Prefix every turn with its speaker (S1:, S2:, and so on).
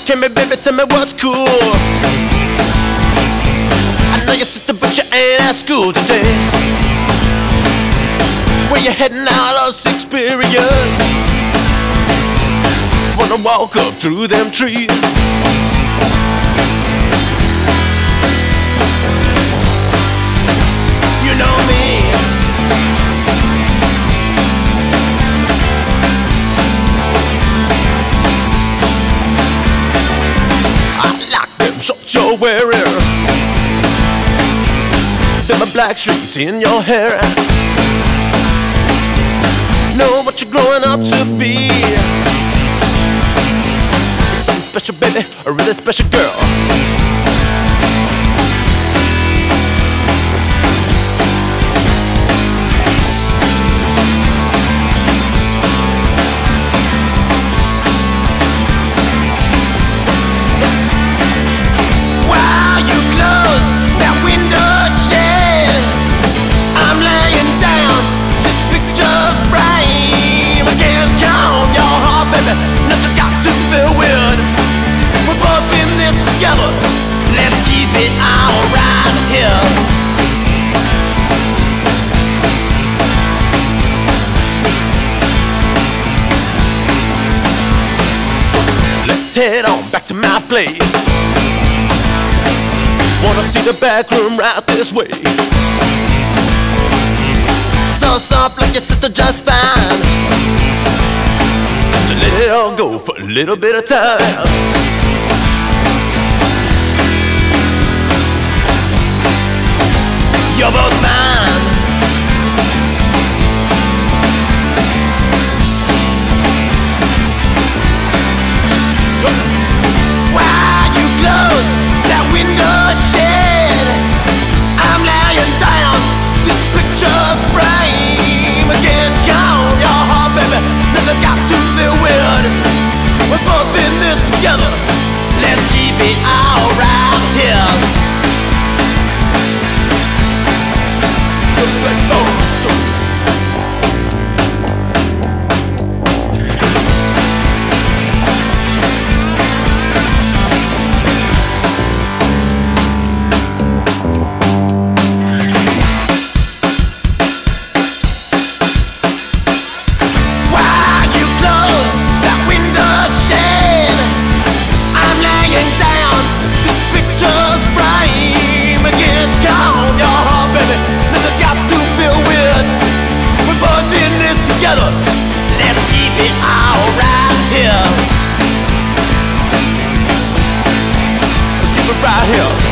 S1: came here, baby, tell me what's cool. I know your sister, but you ain't at school today. Where you heading out of 6th period? Wanna walk up through them trees? You know me. I like them shorts you're wearing, them black streaks in your hair. Know what you're growing up to be. Something special, baby, a really special girl. Let's head on back to my place. Wanna see the back room right this way. So soft like your sister, just fine. Just let it all go for a little bit of time. You're both mine. Why you close that window shade? I'm laying down this picture frame. Again, count your heart, baby. Nothing's got to feel weird. We're both in this together. Let's keep it all right here. Let's keep it all right here. Keep it right here.